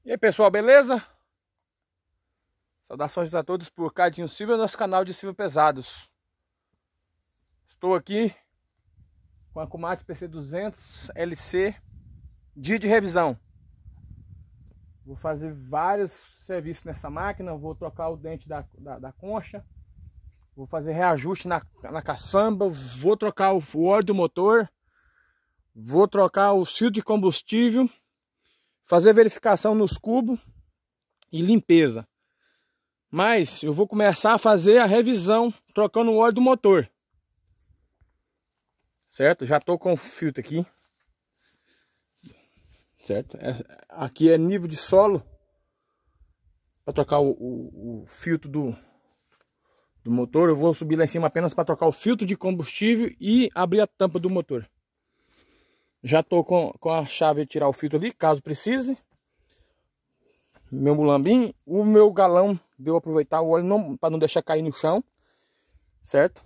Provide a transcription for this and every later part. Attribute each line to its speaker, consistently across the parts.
Speaker 1: E aí pessoal, beleza? Saudações a todos por Cadinho Silva, nosso canal de Silva Pesados. Estou aqui com a Komatsu PC200 LC, dia de revisão. Vou fazer vários serviços nessa máquina, vou trocar o dente da concha, vou fazer reajuste na caçamba, vou trocar o óleo do motor, vou trocar o filtro de combustível, fazer verificação nos cubos e limpeza. Mas eu vou começar a fazer a revisão trocando o óleo do motor. Certo? Já estou com o filtro aqui. Certo? Aqui é nível de solo. Para trocar o filtro do motor. Eu vou subir lá em cima apenas para trocar o filtro de combustível e abrir a tampa do motor. Já estou com a chave de tirar o filtro ali, caso precise. Meu mulambim, o meu galão, deu aproveitar o óleo para não deixar cair no chão, certo?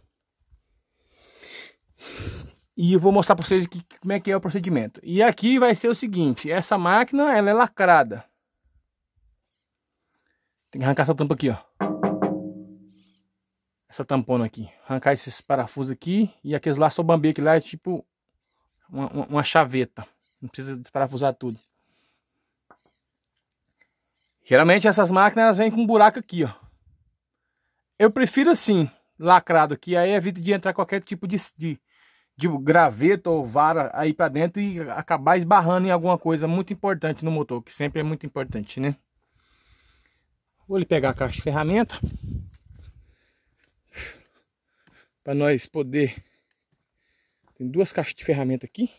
Speaker 1: E eu vou mostrar para vocês como é que é o procedimento. E aqui vai ser o seguinte, essa máquina ela é lacrada. Tem que arrancar essa tampa aqui, ó. Essa tampona aqui. Arrancar esses parafusos aqui e aqueles lá só bambi, que lá é tipo uma chaveta. Não precisa desparafusar tudo. Geralmente essas máquinas vêm com um buraco aqui, ó. Eu prefiro assim, lacrado aqui, aí evita de entrar qualquer tipo de graveto ou vara aí pra dentro e acabar esbarrando em alguma coisa muito importante no motor, que sempre é muito importante, né? Vou lhe pegar a caixa de ferramenta para nós poder. Tem duas caixas de ferramenta aqui.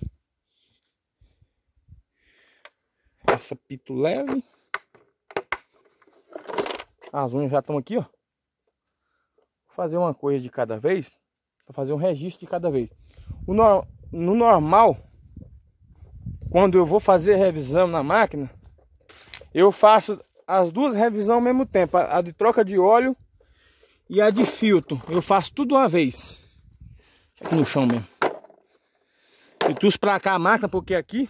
Speaker 1: Essa pito leve. As unhas já estão aqui, ó. Vou fazer uma coisa de cada vez. Para fazer um registro de cada vez. No normal, quando eu vou fazer revisão na máquina, eu faço as duas revisões ao mesmo tempo. A de troca de óleo e a de filtro. Eu faço tudo uma vez. Aqui no chão mesmo. Eu trouxe pra cá a máquina porque aqui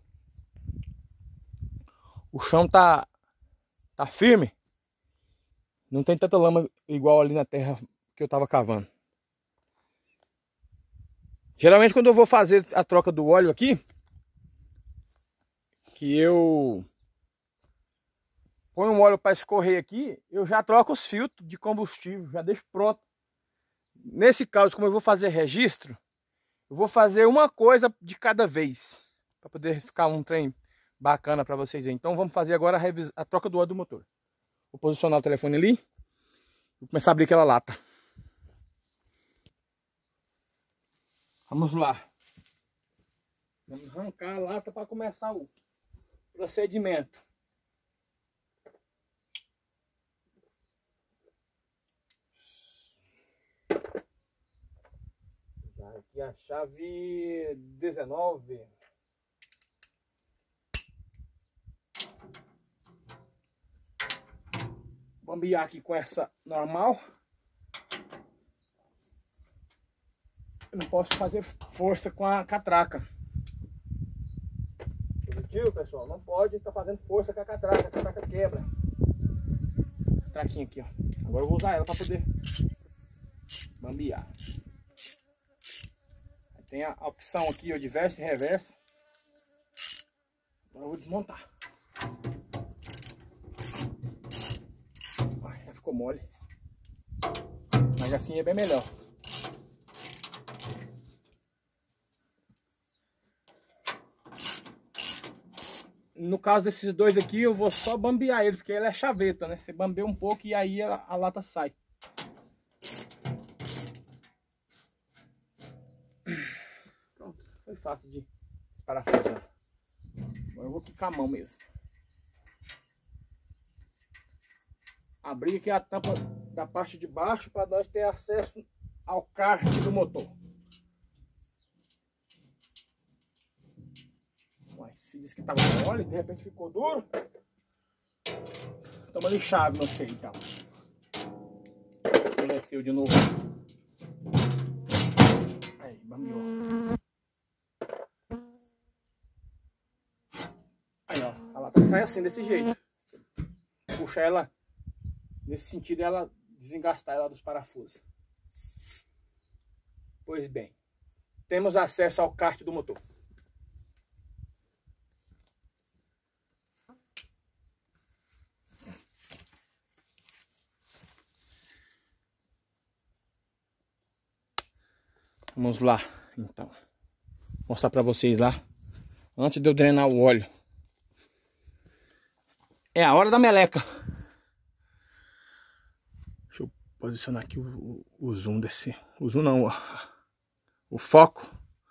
Speaker 1: o chão tá firme. Não tem tanta lama igual ali na terra que eu tava cavando. Geralmente quando eu vou fazer a troca do óleo aqui, que eu ponho um óleo para escorrer aqui, eu já troco os filtros de combustível, já deixo pronto. Nesse caso, como eu vou fazer registro, eu vou fazer uma coisa de cada vez, para poder ficar um trem bacana para vocês aí. Então vamos fazer agora a troca do óleo do motor. Vou posicionar o telefone ali. Vou começar a abrir aquela lata. Vamos lá. Vamos arrancar a lata para começar o procedimento. Aqui a chave 19. Bambear aqui com essa normal. Eu não posso fazer força com a catraca. Positivo, pessoal? Não pode estar fazendo força com a catraca quebra. Catraquinha aqui, ó. Agora eu vou usar ela para poder bambear. Tem a opção aqui, ó, de verso e reverso. Agora eu vou desmontar. Já ficou mole. Mas assim é bem melhor. No caso desses dois aqui, eu vou só bambear eles, porque ele é chaveta, né? Você bambeia um pouco e aí a lata sai. Pronto, foi fácil de parafusar. Agora eu vou quicar a mão mesmo. Abrir aqui a tampa da parte de baixo para nós ter acesso ao kart do motor. Se disse que estava mole, de repente ficou duro. Toma ali chave, não sei então. Desceu de novo. Aí, bambeou. Aí, ó, a lata sai assim, desse jeito. puxar ela nesse sentido, ela desengastar ela dos parafusos. Pois bem, temos acesso ao kart do motor. Vamos lá, então. Vou mostrar para vocês lá. Antes de eu drenar o óleo. É a hora da meleca. Deixa eu posicionar aqui o zoom desse... O zoom não, o foco.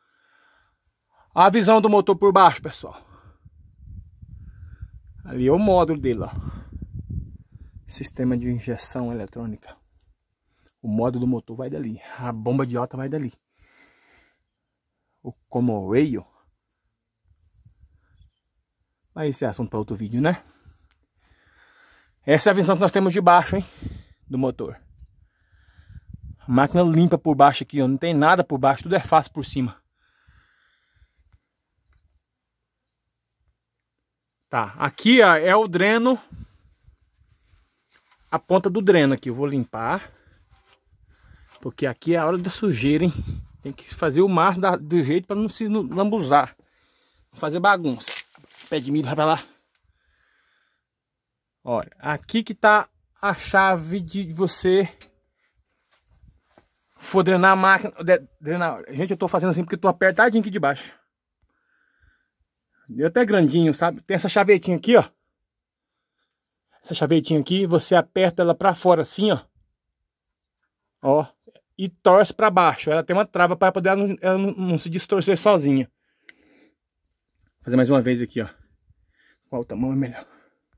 Speaker 1: A visão do motor por baixo, pessoal. Ali é o módulo dele, ó. Sistema de injeção eletrônica. O módulo do motor vai dali. A bomba de alta vai dali. O comoreio. Mas esse é assunto para outro vídeo, né? Essa é a visão que nós temos de baixo, hein? Do motor. A máquina limpa por baixo aqui, ó. Não tem nada por baixo, tudo é fácil por cima. Tá, aqui ó, é o dreno. A ponta do dreno aqui, eu vou limpar. Porque aqui é a hora da sujeira, hein? Tem que fazer o máximo do jeito para não se lambuzar. Não fazer bagunça. Pé de milho, vai pra lá. Olha, aqui que tá a chave de você for drenar a máquina. Gente, eu tô fazendo assim porque eu tô apertadinho aqui de baixo. Deu até grandinho, sabe? Tem essa chavetinha aqui, ó. Essa chavetinha aqui, você aperta ela pra fora assim, ó. Ó. E torce para baixo. Ela tem uma trava para poder ela não se distorcer sozinha. Vou fazer mais uma vez aqui, ó. Qual o tamanho é melhor?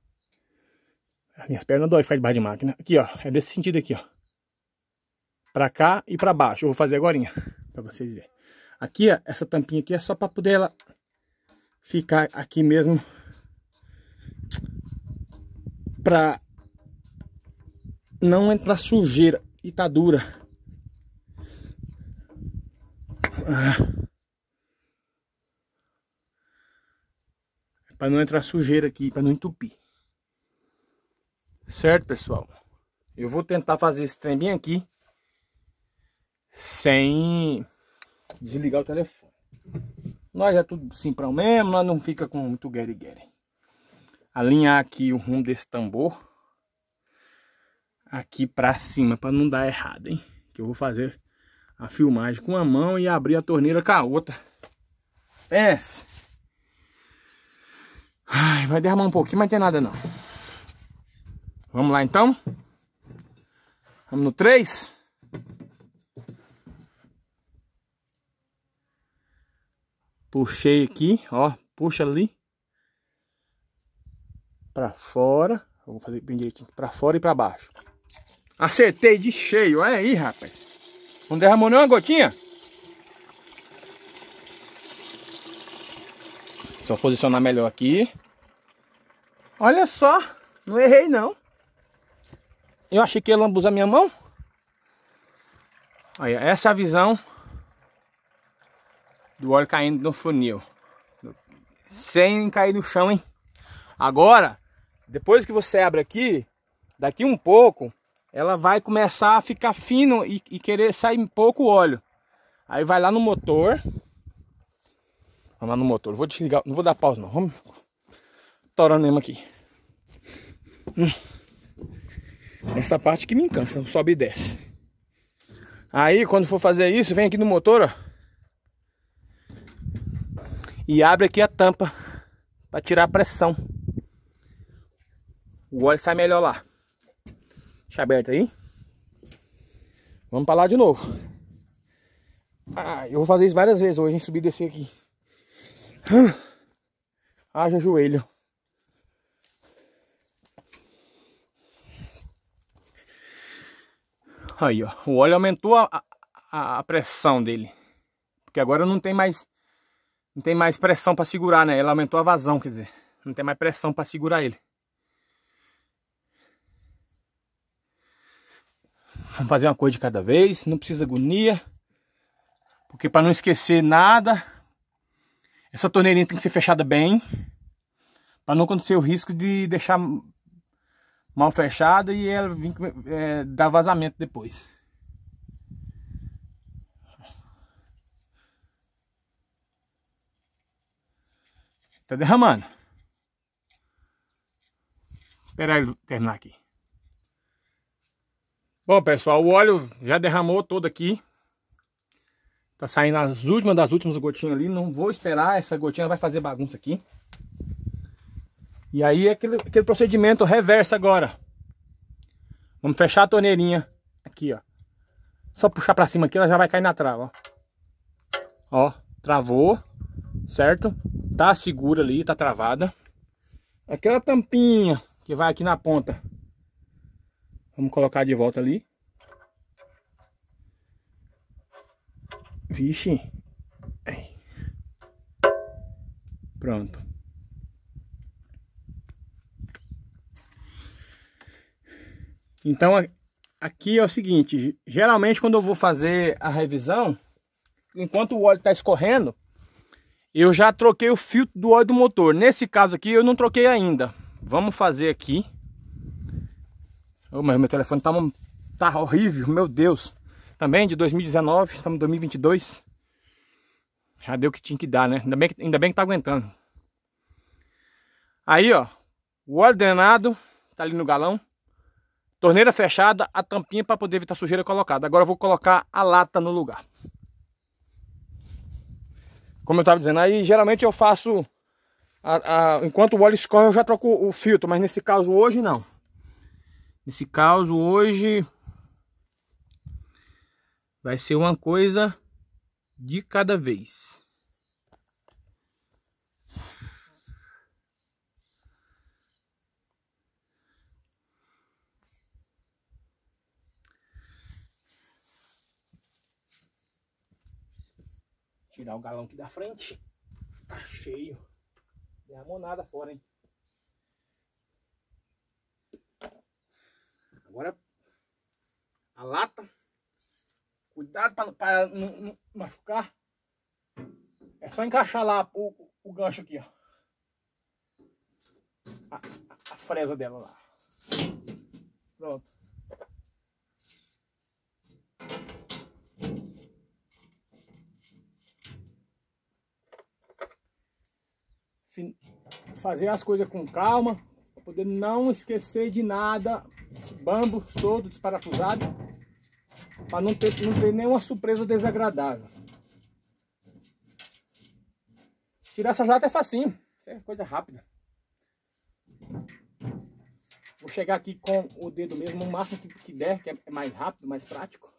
Speaker 1: As minhas pernas dói ficar debaixo de máquina. Aqui, ó. É desse sentido aqui, ó. Para cá e para baixo. Eu vou fazer agora, para vocês verem. Aqui, ó. Essa tampinha aqui é só para poder ela ficar aqui mesmo. Para não entrar sujeira. E tá dura. Para não entrar sujeira aqui, para não entupir. Certo, pessoal? Eu vou tentar fazer esse trem bem aqui sem desligar o telefone. Nós é tudo simprão mesmo, nós não fica com muito guere-guere. Alinhar aqui o rumo desse tambor aqui para cima, para não dar errado, hein? Que eu vou fazer a filmagem com uma mão e abrir a torneira com a outra. Pense. Ai, vai derramar um pouquinho, mas não tem nada não. Vamos lá então. Vamos no 3. Puxei aqui, ó. Puxa ali. Pra fora. Eu vou fazer bem direitinho. Pra fora e pra baixo. Acertei de cheio. Olha aí, rapaz. Não derramou nem uma gotinha. Só posicionar melhor aqui. Olha só. Não errei não. Eu achei que ia lambuzar minha mão. Olha, essa é a visão do óleo caindo no funil. Sem cair no chão, hein? Agora, depois que você abre aqui, daqui um pouco, ela vai começar a ficar fino e querer sair um pouco o óleo. Aí vai lá no motor. Vamos lá no motor. Vou desligar, não vou dar pausa não. Vamos torando mesmo aqui. Essa parte que me cansa, sobe e desce. Aí quando for fazer isso, vem aqui no motor, ó. E abre aqui a tampa para tirar a pressão. O óleo sai melhor lá. Deixa aberto aí. Vamos para lá de novo. Eu vou fazer isso várias vezes hoje, hein? Subir e descer aqui. Haja joelho. Aí, ó. O óleo aumentou a pressão dele. Porque agora não tem mais pressão para segurar, né? Ela aumentou a vazão, quer dizer. Não tem mais pressão para segurar ele. Vamos fazer uma coisa de cada vez. Não precisa agonia. Porque para não esquecer nada, essa torneirinha tem que ser fechada bem. Para não acontecer o risco de deixar mal fechada e ela dar vazamento depois. Tá derramando. Espera ele terminar aqui. Bom, pessoal, o óleo já derramou todo aqui. Tá saindo as últimas das últimas gotinhas ali. Não vou esperar, essa gotinha vai fazer bagunça aqui. E aí aquele procedimento reverso agora. Vamos fechar a torneirinha aqui, ó. Só puxar pra cima aqui, ela já vai cair na trava, ó. Ó, travou, certo? Tá segura ali, tá travada. Aquela tampinha que vai aqui na ponta, vamos colocar de volta ali. Vixe. Aí. Pronto. Então aqui é o seguinte, geralmente quando eu vou fazer a revisão, enquanto o óleo está escorrendo, eu já troquei o filtro do óleo do motor. Nesse caso aqui eu não troquei ainda. Vamos fazer aqui. Oh, mas meu telefone tá horrível, meu Deus. Também de 2019, estamos em 2022. Já deu o que tinha que dar, né? Ainda bem que tá aguentando. Aí, ó, o óleo drenado tá ali no galão. Torneira fechada, a tampinha para poder evitar sujeira colocada. Agora eu vou colocar a lata no lugar. Como eu estava dizendo, aí geralmente eu faço... enquanto o óleo escorre eu já troco o filtro, mas nesse caso hoje não. Nesse caso hoje... vai ser uma coisa de cada vez. Tirar o galão aqui da frente. Tá cheio. Derramou nada fora, hein? Agora a lata. Cuidado para não machucar. É só encaixar lá o gancho aqui, ó. A fresa dela lá. Pronto. Fazer as coisas com calma, para poder não esquecer de nada. Bambo, soldo, desparafusado, para não ter nenhuma surpresa desagradável. Tirar essas latas é facinho, isso é coisa rápida. Vou chegar aqui com o dedo mesmo, o máximo que der, que é mais rápido, mais prático.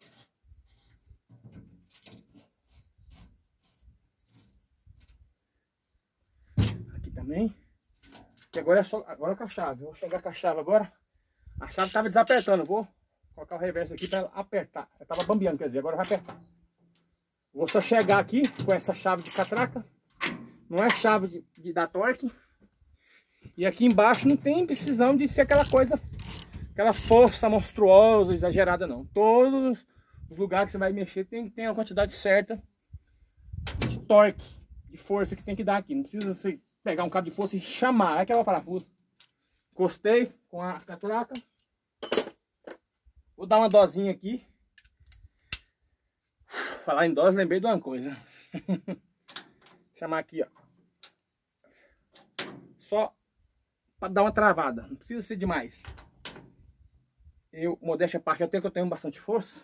Speaker 1: Aqui também. Que agora é só com a chave. Vou chegar com a chave agora. A chave estava desapertando. Vou colocar o reverso aqui para ela apertar. Eu estava bambeando, quer dizer, agora vai apertar. Vou só chegar aqui com essa chave de catraca. Não é chave de dar torque. E aqui embaixo não tem precisão de ser aquela coisa, aquela força monstruosa, exagerada não. Todos os lugares que você vai mexer tem que ter a quantidade certa de torque, de força que tem que dar aqui. Não precisa você pegar um cabo de força e chamar aquela parafuso. Encostei com a catraca. Vou dar uma dosinha aqui. Falar em dose, lembrei de uma coisa. Chamar aqui, ó. Só para dar uma travada. Não precisa ser demais. Modéstia à parte, até que eu tenho bastante força.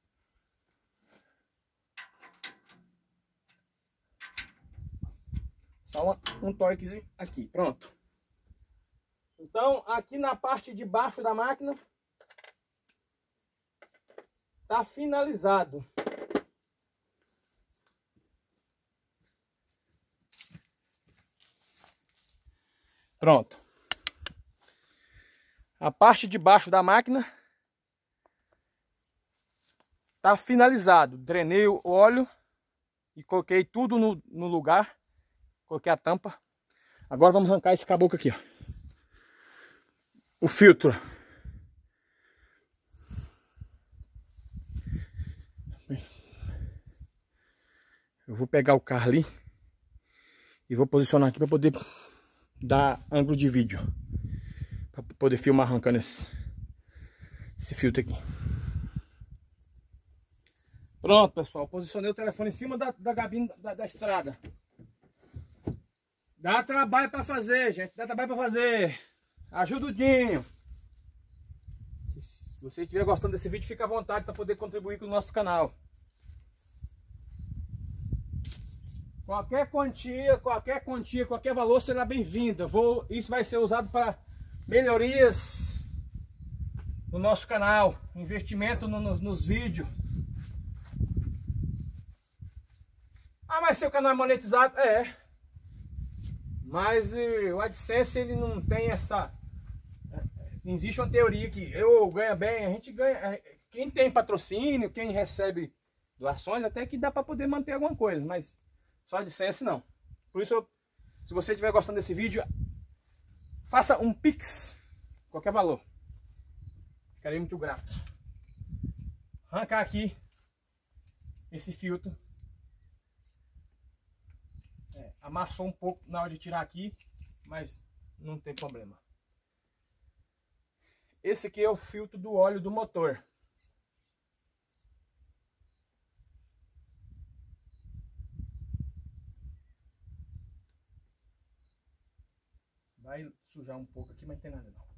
Speaker 1: Só um torquezinho aqui. Pronto. Então, aqui na parte de baixo da máquina tá finalizado. Pronto. A parte de baixo da máquina tá finalizado. Drenei o óleo e coloquei tudo no lugar. Coloquei a tampa. Agora vamos arrancar esse caboclo aqui, ó. O filtro. Eu vou pegar o carro ali e vou posicionar aqui para poder dar ângulo de vídeo. poder filmar arrancando esse filtro aqui. Pronto, pessoal, posicionei o telefone em cima da gabine da estrada. Dá trabalho para fazer, gente, dá trabalho para fazer. Ajuda o Dinho. Se você estiver gostando desse vídeo, fica à vontade para poder contribuir com o nosso canal. Qualquer quantia, qualquer valor será bem-vinda. Isso vai ser usado para melhorias no nosso canal, investimento nos vídeos. Ah, mas seu canal é monetizado? É. Mas o AdSense, ele não tem essa... Existe uma teoria que eu ganho bem, a gente ganha... Quem tem patrocínio, quem recebe doações, até que dá para poder manter alguma coisa, mas só AdSense não. Por isso, se você estiver gostando desse vídeo, faça um Pix, qualquer valor. Ficarei muito grato. Arrancar aqui esse filtro. Amassou um pouco na hora de tirar aqui, mas não tem problema. Esse aqui é o filtro do óleo do motor. Vai sujar um pouco aqui, mas não tem nada não.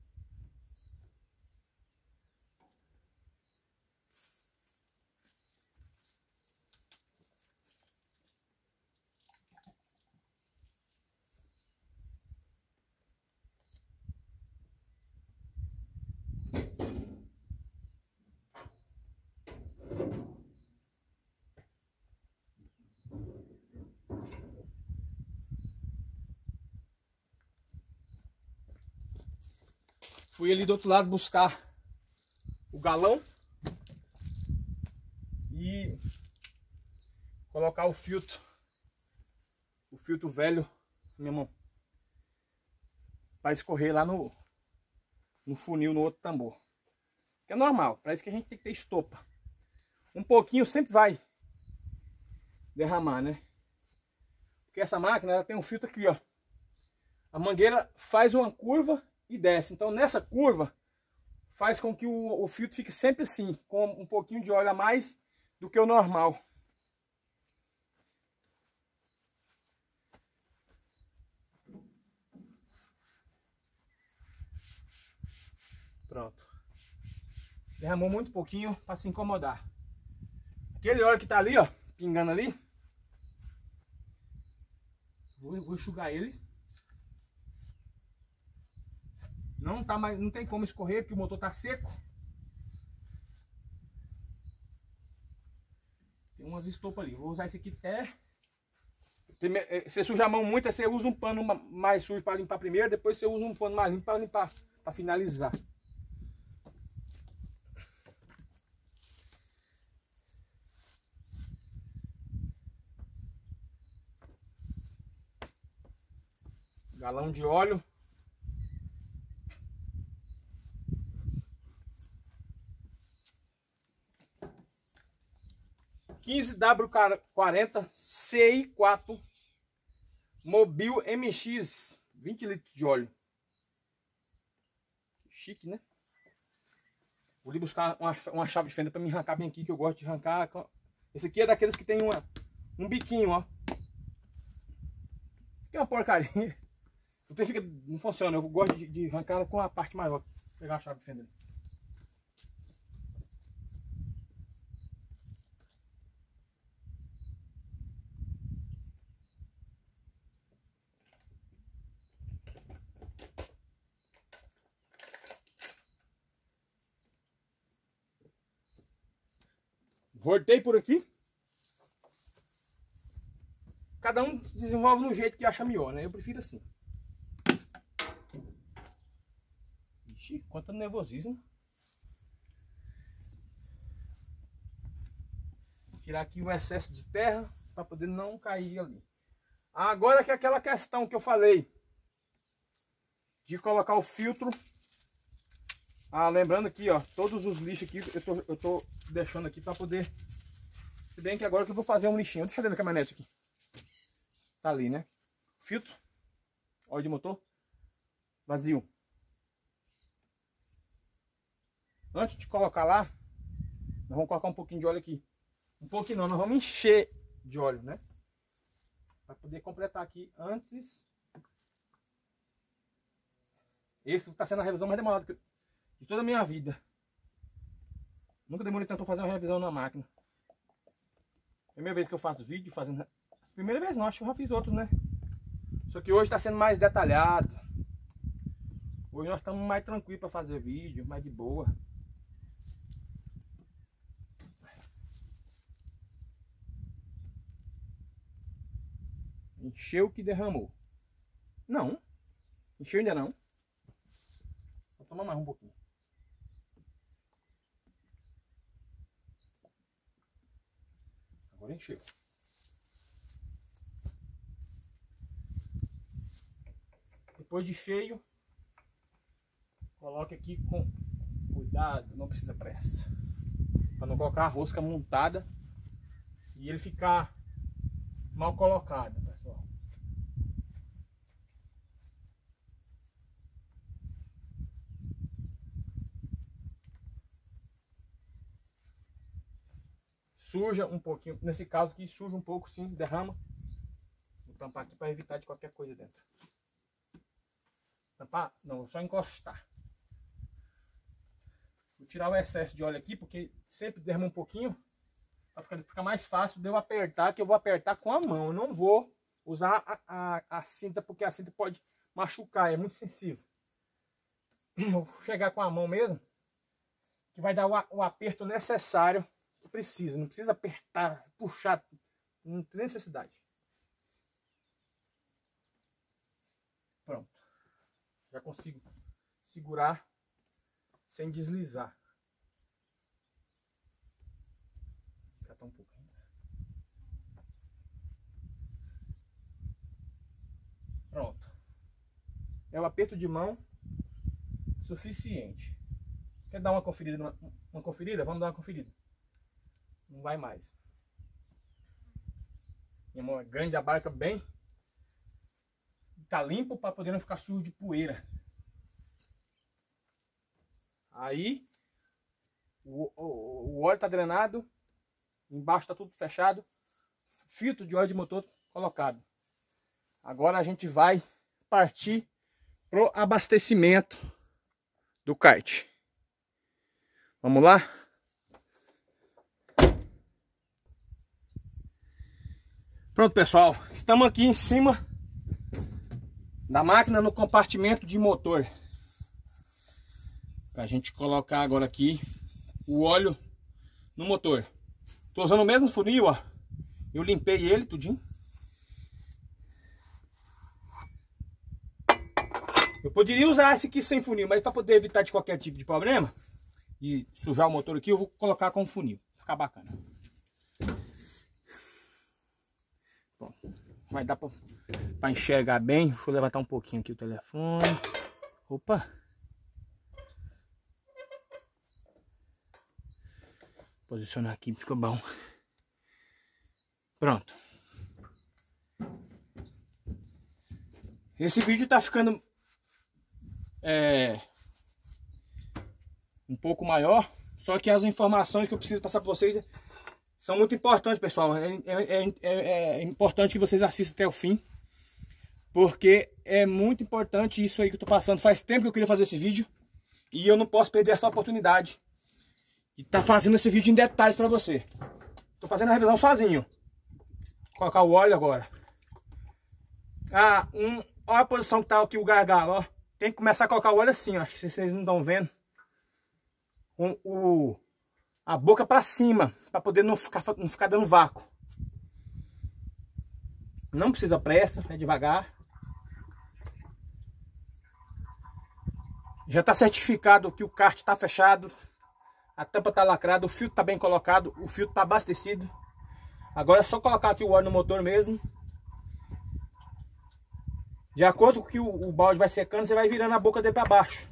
Speaker 1: Fui ali do outro lado buscar o galão e colocar o filtro velho na minha mão, para escorrer lá no funil, no outro tambor. Que é normal, para isso que a gente tem que ter estopa. Um pouquinho sempre vai derramar, né? Porque essa máquina, ela tem um filtro aqui, ó. A mangueira faz uma curva e desce. Então nessa curva faz com que o filtro fique sempre assim, com um pouquinho de óleo a mais do que o normal. Pronto. Derramou muito pouquinho para se incomodar. Aquele óleo que tá ali, ó, pingando ali, vou enxugar ele. Não tem como escorrer porque o motor tá seco. Tem umas estopas ali. Vou usar esse aqui até. Primeiro, você suja a mão muito, aí você usa um pano mais sujo para limpar primeiro, depois você usa um pano mais limpo para limpar, para finalizar. Galão de óleo. 15W40 CI4 Mobil MX, 20 litros de óleo. Chique, né? Vou ali buscar uma chave de fenda para me arrancar bem aqui, que eu gosto de arrancar. Esse aqui é daqueles que tem um biquinho, ó. Isso aqui é uma porcaria. Não funciona, eu gosto de arrancar com a parte maior. Vou pegar a chave de fenda ali. Voltei por aqui. Cada um desenvolve no jeito que acha melhor, né? Eu prefiro assim. Ixi, quanto nervosismo. Tirar aqui o excesso de terra para poder não cair ali. Agora que é aquela questão que eu falei de colocar o filtro. Lembrando aqui, ó, todos os lixos aqui eu tô deixando aqui para poder. Se bem que agora que eu vou fazer um lixinho. Deixa eu ver na caminhonete aqui. Tá ali, né? Filtro, óleo de motor, vazio. Antes de colocar lá, nós vamos colocar um pouquinho de óleo aqui. Um pouquinho não, nós vamos encher de óleo, né? Para poder completar aqui antes. Esse está sendo a revisão mais demorada de toda a minha vida. Nunca demorei tanto para fazer uma revisão na máquina. Primeira vez que eu faço vídeo fazendo... Primeira vez não, acho que eu já fiz outros, né? Só que hoje está sendo mais detalhado. Hoje nós estamos mais tranquilos para fazer vídeo, mais de boa. Encheu o que derramou. Não. Encheu ainda não. Vou tomar mais um pouquinho. Agora encheu. Depois de cheio, coloque aqui com cuidado, não precisa pressa. Para não colocar a rosca montada e ele ficar mal colocado, pessoal. Suja um pouquinho, nesse caso aqui suja um pouco, sim, derrama. Vou tampar aqui para evitar de qualquer coisa dentro. Tampar? Não, só encostar. Vou tirar o excesso de óleo aqui, porque sempre derrama um pouquinho. Para ficar mais fácil de eu apertar, que eu vou apertar com a mão. Eu não vou usar a cinta, porque a cinta pode machucar, é muito sensível. Eu vou chegar com a mão mesmo, que vai dar o aperto necessário que precisa. Não precisa apertar, puxar, não tem necessidade. Pronto. Já consigo segurar sem deslizar. Um pouquinho. Pronto. É o aperto de mão suficiente. Quer dar uma conferida? Uma conferida? Vamos dar uma conferida. Não vai mais. Minha mão é grande, a barca bem. Tá limpo para poder não ficar sujo de poeira. Aí o óleo tá drenado. Embaixo está tudo fechado. Filtro de óleo de motor colocado. Agora a gente vai partir pro abastecimento do kart. Vamos lá? Pronto, pessoal. Estamos aqui em cima da máquina no compartimento de motor. Para a gente colocar agora aqui o óleo no motor. Tô usando o mesmo funil, ó. Eu limpei ele tudinho. Eu poderia usar esse aqui sem funil, mas para poder evitar de qualquer tipo de problema e sujar o motor aqui, eu vou colocar com funil. Ficar bacana. Bom, vai dar para enxergar bem. Vou levantar um pouquinho aqui o telefone. Opa! Posicionar aqui, ficou bom. Pronto. Esse vídeo tá ficando um pouco maior, só que as informações que eu preciso passar para vocês são muito importantes, pessoal. É importante que vocês assistam até o fim, porque é muito importante isso aí que eu tô passando. Faz tempo que eu queria fazer esse vídeo e eu não posso perder essa oportunidade e tá fazendo esse vídeo em detalhes para você. Tô fazendo a revisão sozinho. Vou colocar o óleo agora. Olha a posição que tá aqui o gargalo, ó. Tem que começar a colocar o óleo assim, ó. Acho que vocês não estão vendo. Com a boca para cima, para poder não ficar dando vácuo. Não precisa pressa, é devagar. Já está certificado que o kart está fechado. A tampa está lacrada, o filtro está bem colocado, o filtro está abastecido. Agora é só colocar aqui o óleo no motor mesmo. De acordo com que o balde vai secando, você vai virando a boca dele para baixo.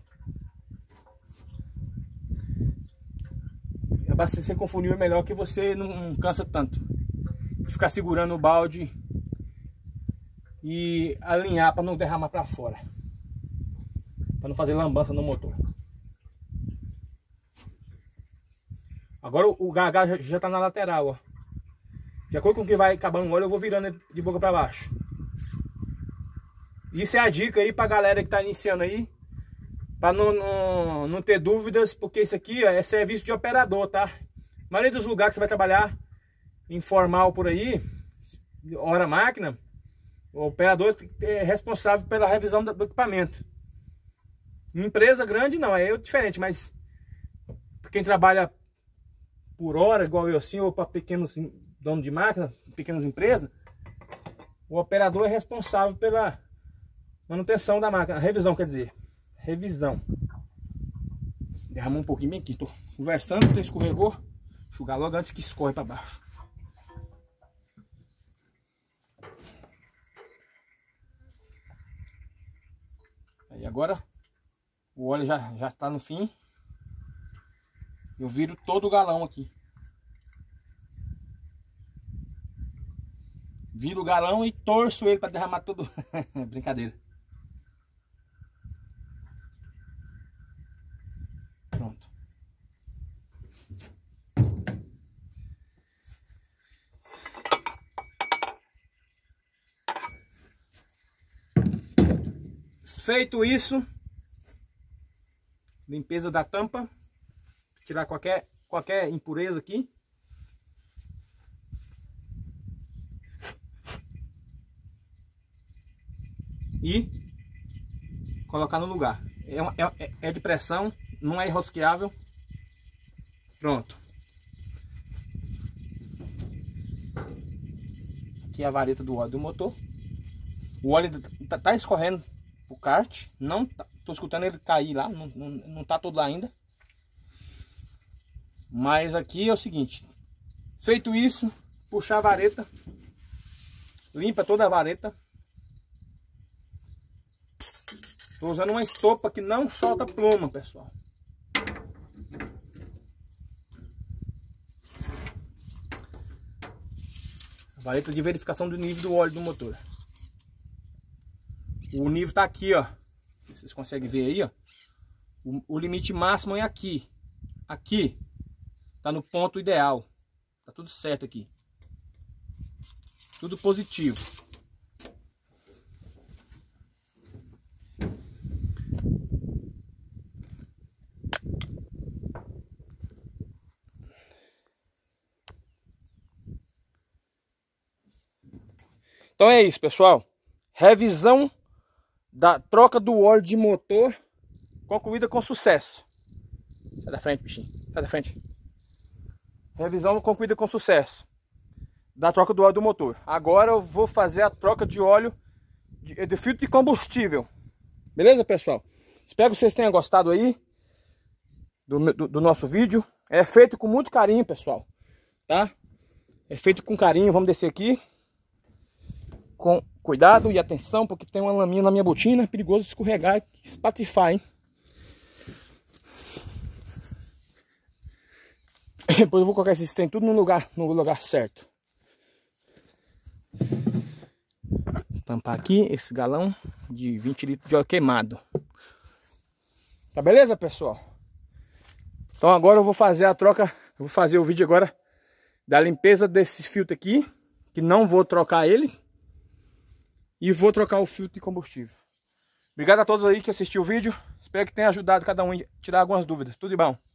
Speaker 1: Abastecer com funil é melhor, que você não cansa tanto de ficar segurando o balde e alinhar para não derramar para fora, para não fazer lambança no motor. Agora o GH já tá na lateral, ó. De acordo com que vai acabando o óleo, eu vou virando ele de boca para baixo. Isso é a dica aí pra galera que tá iniciando aí, pra não ter dúvidas, porque isso aqui, ó, é serviço de operador, tá? A maioria dos lugares que você vai trabalhar informal por aí, hora máquina, o operador é responsável pela revisão do equipamento. Em empresa grande não, é diferente, mas quem trabalha por hora, igual eu assim, ou para pequenos donos de máquina, pequenas empresas, o operador é responsável pela manutenção da máquina, revisão, quer dizer, revisão. Derramou um pouquinho bem aqui, tô conversando, até escorregou, enxugar logo antes que escorre para baixo. Aí agora o óleo já está no fim. Eu viro todo o galão aqui. Viro o galão e torço ele para derramar todo. Brincadeira. Pronto. Feito isso, limpeza da tampa, tirar qualquer impureza aqui. E colocar no lugar. É de pressão, não é enrosqueável. Pronto. Aqui é a vareta do óleo do motor. O óleo tá escorrendo o kart, não tô escutando ele cair lá, não tá todo lá ainda. Mas aqui é o seguinte, feito isso, puxar a vareta, limpa toda a vareta. Tô usando uma estopa que não solta pluma, pessoal. Vareta de verificação do nível do óleo do motor. O nível tá aqui, ó. Vocês conseguem ver aí, ó. O limite máximo é aqui. Aqui. Tá no ponto ideal. Tá tudo certo aqui. Tudo positivo. Então é isso, pessoal. Revisão da troca do óleo de motor concluída com sucesso. Sai da frente, bichinho. Sai da frente. Revisão concluída com sucesso da troca do óleo do motor. Agora eu vou fazer a troca de óleo de filtro de combustível. Beleza, pessoal? Espero que vocês tenham gostado aí do nosso vídeo. É feito com muito carinho, pessoal. Tá? É feito com carinho. Vamos descer aqui. Com cuidado e atenção, porque tem uma laminha na minha botina. É perigoso escorregar e espatifar, hein? Depois eu vou colocar esses trem tudo no lugar certo. Tampar aqui esse galão de 20 litros de óleo queimado. Tá beleza, pessoal? Então agora eu vou fazer a troca. Eu vou fazer o vídeo agora da limpeza desse filtro aqui, que não vou trocar ele. E vou trocar o filtro de combustível. Obrigado a todos aí que assistiu o vídeo. Espero que tenha ajudado cada um a tirar algumas dúvidas. Tudo de bom.